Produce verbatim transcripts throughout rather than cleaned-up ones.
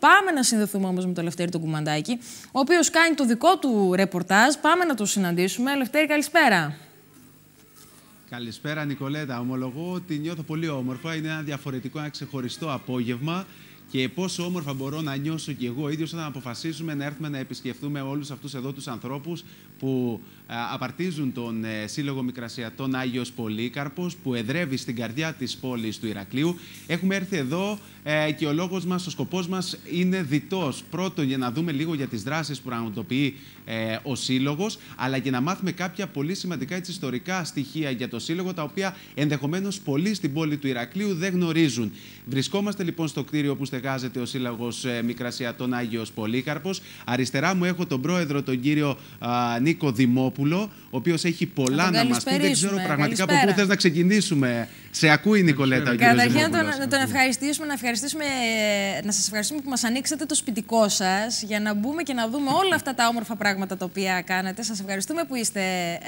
Πάμε να συνδεθούμε όμως με τον Λευτέρη τον Κουμαντάκη, ο οποίος κάνει το δικό του ρεπορτάζ. Πάμε να το συναντήσουμε. Λευτέρη, καλησπέρα. Καλησπέρα, Νικολέτα. Ομολογώ ότι νιώθω πολύ όμορφα. Είναι ένα διαφορετικό, ένα ξεχωριστό απόγευμα. Και πόσο όμορφα μπορώ να νιώσω κι εγώ ίδιος όταν αποφασίσουμε να έρθουμε να επισκεφτούμε όλους αυτούς εδώ τους ανθρώπους που α, απαρτίζουν τον ε, Σύλλογο Μικρασιατών Άγιος Πολύκαρπος, που εδρεύει στην καρδιά της πόλης του Ηρακλείου. Έχουμε έρθει εδώ ε, και ο λόγος μας, ο σκοπός μας είναι διτός. Πρώτον, για να δούμε λίγο για τις δράσεις που πραγματοποιεί ε, ο Σύλλογος, αλλά και να μάθουμε κάποια πολύ σημαντικά έτσι, ιστορικά στοιχεία για το Σύλλογο, τα οποία ενδεχομένως πολλοί στην πόλη του Ηρακλείου δεν γνωρίζουν. Βρισκόμαστε λοιπόν στο κτίριο που στεγάζεται ο Σύλλογος Μικρασιατών Άγιος Πολύκαρπος. Αριστερά μου έχω τον πρόεδρο, τον κύριο α, Νίκο Δημόπουλο, ο οποίος έχει πολλά να, να μας πει. Δεν ξέρω πραγματικά από πού θες να ξεκινήσουμε. Σε ακούει, Νικολέτα, ο κύριος Καταρχήν να τον, τον ευχαριστήσουμε, να, ευχαριστήσουμε, να σας ευχαριστήσουμε που μας ανοίξατε το σπιτικό σας για να μπούμε και να δούμε όλα αυτά τα όμορφα πράγματα τα οποία κάνετε. Σας ευχαριστούμε που είστε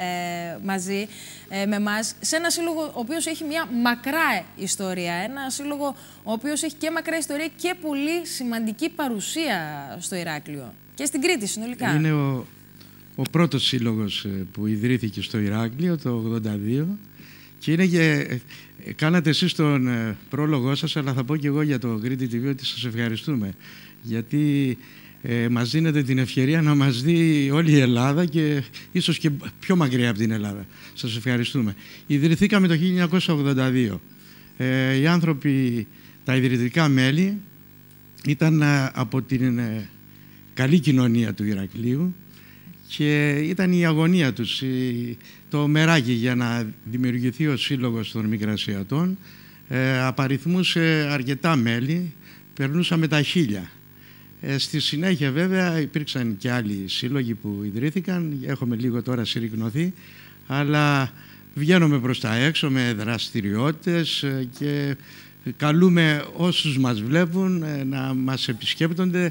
ε, μαζί ε, με εμάς σε ένα σύλλογο ο οποίος έχει μια μακρά ιστορία. Ένα σύλλογο ο οποίος έχει και μακρά ιστορία και πολύ σημαντική παρουσία στο Ηράκλειο και στην Κρήτη συνολικά. Είναι ο, ο πρώτος σύλλογος που ιδρύθηκε στο Ηράκλειο το ογδόντα δύο και είναι και... Κάνατε εσείς τον πρόλογό σας, αλλά θα πω και εγώ για το Κρήτη τι βι ότι σας ευχαριστούμε. Γιατί ε, μας δίνετε την ευκαιρία να μας δει όλη η Ελλάδα και ίσως και πιο μακριά από την Ελλάδα. Σας ευχαριστούμε. Ιδρυθήκαμε το χίλια εννιακόσια ογδόντα δύο. Ε, οι άνθρωποι, τα ιδρυτικά μέλη, ήταν από την ε, καλή κοινωνία του Ηρακλείου και ήταν η αγωνία τους, η, το μεράκι για να δημιουργηθεί ο Σύλλογος των Μικρασιατών. Ε, απαριθμούσε αρκετά μέλη, περνούσαμε τα χίλια. Ε, στη συνέχεια βέβαια υπήρξαν και άλλοι σύλλογοι που ιδρύθηκαν, έχουμε λίγο τώρα συρρικνωθεί, αλλά βγαίνουμε προς τα έξω με δραστηριότητες και καλούμε όσους μας βλέπουν να μας επισκέπτονται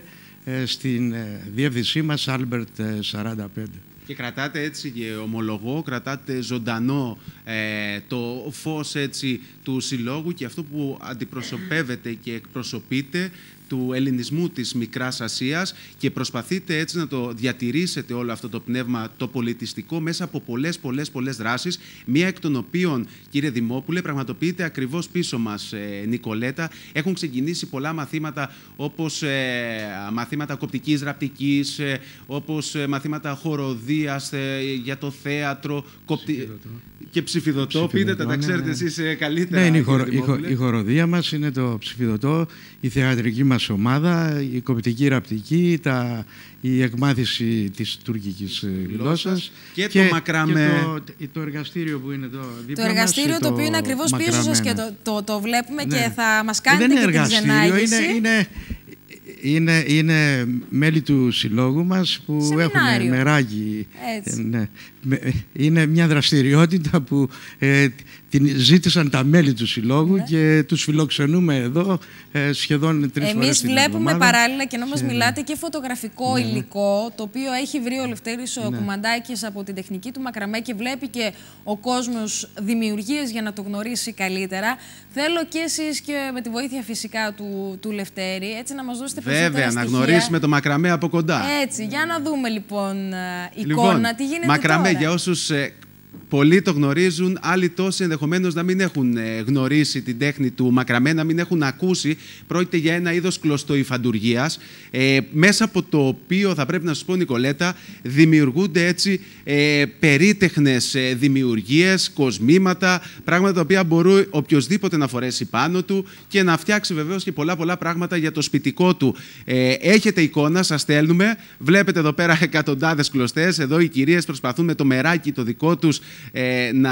στην διεύθυνσή μας Άλμπερτ σαράντα πέντε. Και κρατάτε έτσι, και ομολογώ, κρατάτε ζωντανό ε, το φως έτσι, του Συλλόγου και αυτό που αντιπροσωπεύετε και εκπροσωπείτε του ελληνισμού της Μικράς Ασίας και προσπαθείτε έτσι να το διατηρήσετε όλο αυτό το πνεύμα το πολιτιστικό μέσα από πολλές πολλές πολλές δράσεις, μία εκ των οποίων, κύριε Δημόπουλε, πραγματοποιείται ακριβώς πίσω μας, ε, Νικολέτα. Έχουν ξεκινήσει πολλά μαθήματα όπως ε, μαθήματα κοπτικής ραπτικής, ε, όπως ε, μαθήματα χοροδίας ε, για το θέατρο κοπτι... και ψηφιδωτό. Πείτε τα, τα ξέρετε ναι, εσείς ε, καλύτερα. Ναι, είναι η, χορο, η, χο, η χοροδία μας, είναι το ψηφιδωτό, η θεατρική μας ομάδα, η κοπτική ραπτική, τα, η εκμάθηση της τουρκικής γλώσσας και, και το μακραμέ. Και το, το εργαστήριο που είναι εδώ δίπλα Το εργαστήριο μας, το οποίο είναι ακριβώς μακραμέ, πίσω σας και το, το, το βλέπουμε ναι. Και θα μας κάνετε δεν και είναι την ξενάγηση. Είναι, είναι, είναι, είναι μέλη του συλλόγου μας που Σεμινάριο. Έχουν μεράκι. Ναι. Είναι μια δραστηριότητα που ε, την ζήτησαν τα μέλη του συλλόγου ναι. Και τους φιλοξενούμε εδώ ε, σχεδόν τρεις Εμείς φορές την εβδομάδα. Εμείς βλέπουμε παράλληλα και να μας και... μιλάτε και φωτογραφικό ναι. υλικό, το οποίο έχει βρει ο Λευτέρης ο ναι. Κουμαντάκης από την τεχνική του μακραμέ και βλέπει και ο κόσμος δημιουργίες για να το γνωρίσει καλύτερα. Θέλω και εσείς και με τη βοήθεια φυσικά του, του Λευτέρη έτσι να μας δώσετε περισσότερα Βέβαια, στοιχεία. να γνωρίσουμε το μακραμέ από κοντά. Έτσι, για να δούμε λοιπόν εικόνα, λοιπόν, τι γίνεται μακραμέ τώρα. Για όσους ε, πολλοί το γνωρίζουν, άλλοι τόσοι ενδεχομένως να μην έχουν ε, γνωρίσει την τέχνη του μακραμέ, να μην έχουν ακούσει. Πρόκειται για ένα είδος κλωστοϊφαντουργίας, ε, μέσα από το οποίο θα πρέπει να σας πω, Νικολέτα, δημιουργούνται έτσι ε, περίτεχνες ε, δημιουργίες, κοσμήματα, πράγματα τα οποία μπορεί οποιοδήποτε να φορέσει πάνω του και να φτιάξει βεβαίως και πολλά πολλά πράγματα για το σπιτικό του. Ε, έχετε εικόνα, σας στέλνουμε, βλέπετε εδώ πέρα εκατοντάδες κλωστές, εδώ οι κυρίες προσπαθούν με το μεράκι το δικό τους Ε, να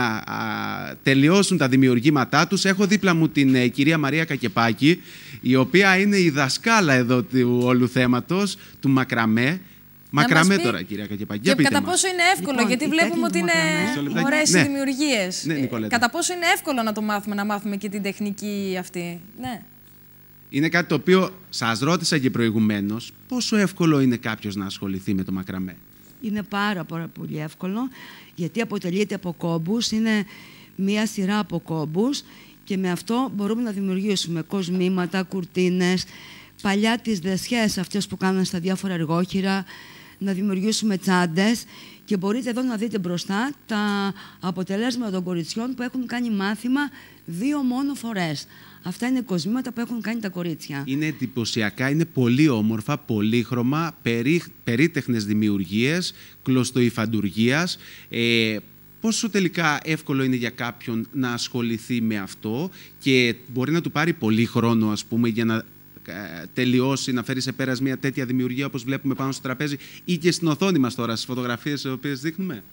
α, τελειώσουν τα δημιουργήματά τους. Έχω δίπλα μου την ε, κυρία Μαρία Κακεπάκη, η οποία είναι η δασκάλα εδώ του όλου θέματος, του μακραμέ. Μακραμέ πει... τώρα, κυρία Κακεπάκη. Και κατά μας. Πόσο είναι εύκολο, λοιπόν, γιατί βλέπουμε ότι είναι ωραίες ναι. οι δημιουργίες. Ναι, κατά πόσο είναι εύκολο να το μάθουμε, να μάθουμε και την τεχνική αυτή. Ναι. Είναι κάτι το οποίο σας ρώτησα και προηγουμένως. Πόσο εύκολο είναι κάποιος να ασχοληθεί με το μακραμέ? Είναι πάρα, πάρα πολύ εύκολο, γιατί αποτελείται από κόμπους, είναι μία σειρά από κόμπους και με αυτό μπορούμε να δημιουργήσουμε κοσμήματα, κουρτίνες, παλιά τις δεσιές αυτές που κάνουν στα διάφορα εργόχειρα, να δημιουργήσουμε τσάντες και μπορείτε εδώ να δείτε μπροστά τα αποτελέσματα των κοριτσιών που έχουν κάνει μάθημα δύο μόνο φορές. Αυτά είναι κοσμήματα που έχουν κάνει τα κορίτσια. Είναι εντυπωσιακά, είναι πολύ όμορφα, πολύχρωμα, περί, περίτεχνες δημιουργίες, κλωστοϊφαντουργίας. Ε, πόσο τελικά εύκολο είναι για κάποιον να ασχοληθεί με αυτό και μπορεί να του πάρει πολύ χρόνο, ας πούμε, για να τελειώσει, να φέρει σε πέρας μια τέτοια δημιουργία όπως βλέπουμε πάνω στο τραπέζι ή και στην οθόνη μας τώρα, στις φωτογραφίες τις οποίες δείχνουμε?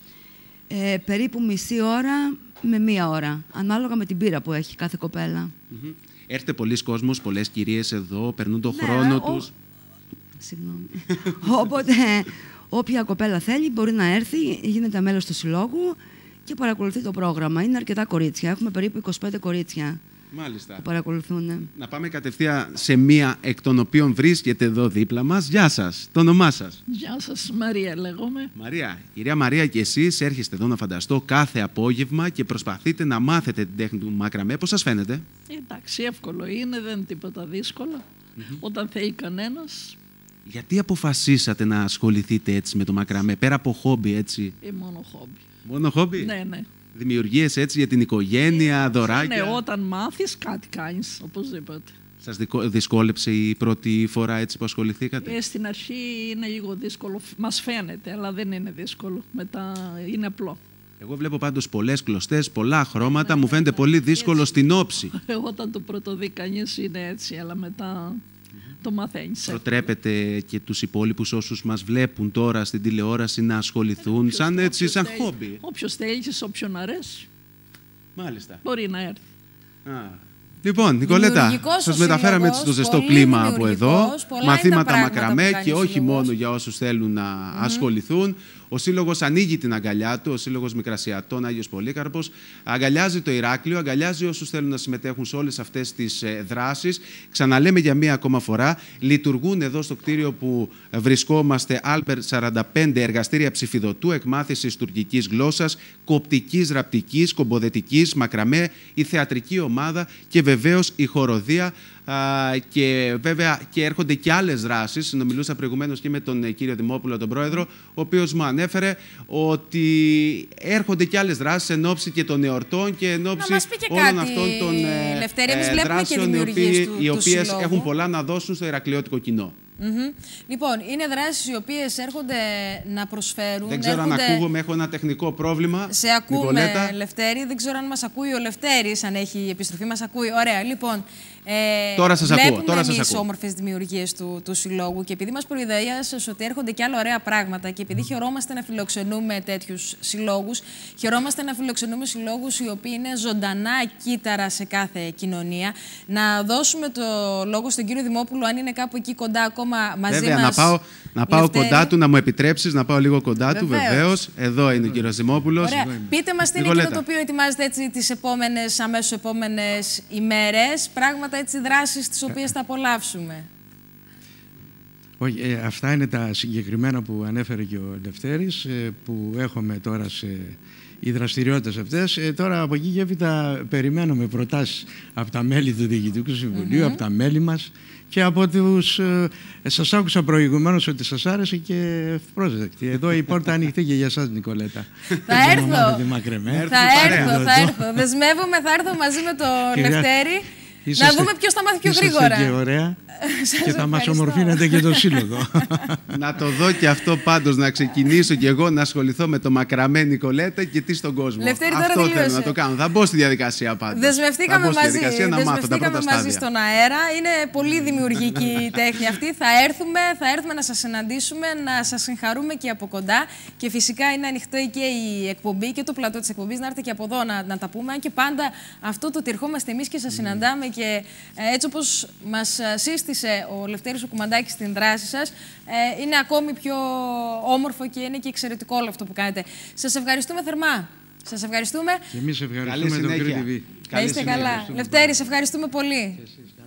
Ε, περίπου μισή ώρα με μία ώρα, ανάλογα με την πείρα που έχει κάθε κοπέλα. Mm-hmm. Έρχεται πολλοί κόσμος, πολλές κυρίες εδώ, περνούν τον ναι, χρόνο ο... τους. Συγγνώμη. Οπότε, όποια κοπέλα θέλει μπορεί να έρθει, γίνεται μέλος του συλλόγου και παρακολουθεί το πρόγραμμα. Είναι αρκετά κορίτσια, έχουμε περίπου είκοσι πέντε κορίτσια. Μάλιστα. Που παρακολουθούν. Να πάμε κατευθείαν σε μία εκ των οποίων βρίσκεται εδώ δίπλα μας. Γεια σας, το όνομά σας? Γεια σας, Μαρία λέγομαι. Μαρία, κυρία Μαρία, και εσείς έρχεστε εδώ να φανταστώ κάθε απόγευμα και προσπαθείτε να μάθετε την τέχνη του μακραμέ. Πώς σας φαίνεται? Εντάξει, εύκολο είναι, δεν είναι τίποτα δύσκολο. Mm-hmm. Όταν θέλει κανένας. Γιατί αποφασίσατε να ασχοληθείτε έτσι με το μακραμέ, πέρα από χόμπι, έτσι? Ή μόνο χόμπι. Μόνο χόμπι? Ναι, ναι. Δημιουργίες έτσι για την οικογένεια, ε, δωράκια? Ναι, όταν μάθεις κάτι κάνεις, οπωσδήποτε. Σας δυσκόλεψε η πρώτη φορά έτσι που ασχοληθήκατε? Ε, στην αρχή είναι λίγο δύσκολο, μας φαίνεται, αλλά δεν είναι δύσκολο. Μετά είναι απλό. Εγώ βλέπω πάντως πολλές κλωστές, πολλά χρώματα, ναι, μου φαίνεται ναι, πολύ δύσκολο έτσι. Στην όψη. Όταν το πρωτοδεί κανείς είναι έτσι, αλλά μετά mm-hmm. το μαθαίνεις. Προτρέπετε και τους υπόλοιπους όσους μας βλέπουν τώρα στην τηλεόραση να ασχοληθούν ε, σαν έτσι, σαν θέλει, χόμπι? Όποιος θέλει και σε όποιον αρέσει. Μάλιστα. Μπορεί να έρθει. Α. Λοιπόν, Νικολέτα, σας μεταφέραμε έτσι το ζεστό κλίμα από εδώ. Μαθήματα μακραμέ και όχι μόνο για όσους θέλουν να mm-hmm. ασχοληθούν. Ο Σύλλογος ανοίγει την αγκαλιά του, ο Σύλλογος Μικρασιατών Άγιος Πολύκαρπος, αγκαλιάζει το Ηράκλειο, αγκαλιάζει όσους θέλουν να συμμετέχουν σε όλες αυτές τις ε, δράσεις. Ξαναλέμε για μία ακόμα φορά, λειτουργούν εδώ στο κτίριο που βρισκόμαστε Άλπερ σαράντα πέντε εργαστήρια ψηφιδωτού, εκμάθησης τουρκικής γλώσσας, κοπτικής, ραπτικής, κομποδετικής, μακραμέ, η θεατρική ομάδα και βεβαίως η χοροδία. Uh, και βέβαια και έρχονται και άλλες δράσεις. Συνομιλούσα προηγουμένως και με τον ε, κύριο Δημόπουλο, τον πρόεδρο, ο οποίος μου ανέφερε ότι έρχονται και άλλες δράσεις εν ώψη και των εορτών και εν ώψη όλων κάτι, αυτών των ε, Λευτέρη, ε, δράσεων, οι, οποίοι, του, οι του οποίες συλλόγου. έχουν πολλά να δώσουν στο ηρακλειώτικο κοινό. Mm-hmm. Λοιπόν, είναι δράσεις οι οποίες έρχονται να προσφέρουν. Δεν ξέρω έρχονται... αν ακούγομαι, έχω ένα τεχνικό πρόβλημα. Σε ακούμε, Νικολέτα. Λευτέρη. Δεν ξέρω αν μας ακούει ο Λευτέρης, αν έχει επιστροφή. Μας ακούει. Ωραία, λοιπόν. Ε, τώρα σας ακούω. Τώρα σας εμείς ακούω. όμορφες δημιουργίες του, του Συλλόγου και επειδή μας προειδεάσες ότι έρχονται και άλλα ωραία πράγματα και επειδή χαιρόμαστε να φιλοξενούμε τέτοιους συλλόγους, χαιρόμαστε να φιλοξενούμε συλλόγους οι οποίοι είναι ζωντανά κύτταρα σε κάθε κοινωνία. Να δώσουμε το λόγο στον κύριο Δημόπουλο, αν είναι κάπου εκεί κοντά ακόμα μαζί Βέβαια, μας. να πάω, να πάω Λευτέρη. κοντά του, να μου επιτρέψεις να πάω λίγο κοντά του, βεβαίως. Εδώ είναι ο κύριος Δημόπουλος. Ωραία. Πείτε μας τι είναι εκείνο το οποίο ετοιμάζετε έτσι τις επόμενες, αμέσως επόμενες ημέρες. Πράγματα έτσι, δράσεις τις οποίες θα απολαύσουμε. Όχι, ε, αυτά είναι τα συγκεκριμένα που ανέφερε και ο Λευτέρης, ε, που έχουμε τώρα σε οι δραστηριότητες αυτές. Ε, τώρα από εκεί και έπειτα περιμένουμε προτάσεις από τα μέλη του Διοικητικού Συμβουλίου, mm-hmm. από τα μέλη μας και από τους... Ε, σας άκουσα προηγουμένως ότι σας άρεσε και ευπρόσδεκτη. Εδώ η πόρτα ανοιχτή και για εσάς, Νικολέτα. Θα έρθω. Θα έρθω, θα έρθω. Δεσμεύομαι, θα έρθω μαζί με τον Λευτέρη. Είσαστε, να δούμε ποιος θα μάθει πιο γρήγορα. Και ωραία. Και θα μας ομορφύνετε και το σύλλογο. Να το δω και αυτό πάντως, να ξεκινήσω κι εγώ να ασχοληθώ με το μακραμέ, Νικολέτα, και τι στον κόσμο. Λευτέρη, αυτό τώρα θέλω να το κάνω. Θα μπω στη διαδικασία πάντως. Δεσμευτήκαμε θα μπω στη μαζί, διαδικασία να μάθω τα πρώτα μαζί στάδια. στον αέρα. Είναι πολύ δημιουργική η τέχνη αυτή. Θα έρθουμε, θα έρθουμε να σας συναντήσουμε, να σας συγχαρούμε και από κοντά. Και φυσικά είναι ανοιχτό και η εκπομπή και το πλατό της εκπομπής. Να έρθετε και από εδώ να, να τα πούμε. Αν και πάντα αυτό το ότι ερχόμαστε εμείς και σας συναντάμε και ε, έτσι όπως μας σύστησε ο Λευτέρης ο Κουμαντάκης στην δράση σας, ε, είναι ακόμη πιο όμορφο και είναι και εξαιρετικό όλο αυτό που κάνετε. Σας ευχαριστούμε θερμά. Σας ευχαριστούμε. Και εμείς ευχαριστούμε τον Κρήτη Β. Να είστε καλά. Λευτέρη, σε ευχαριστούμε πολύ.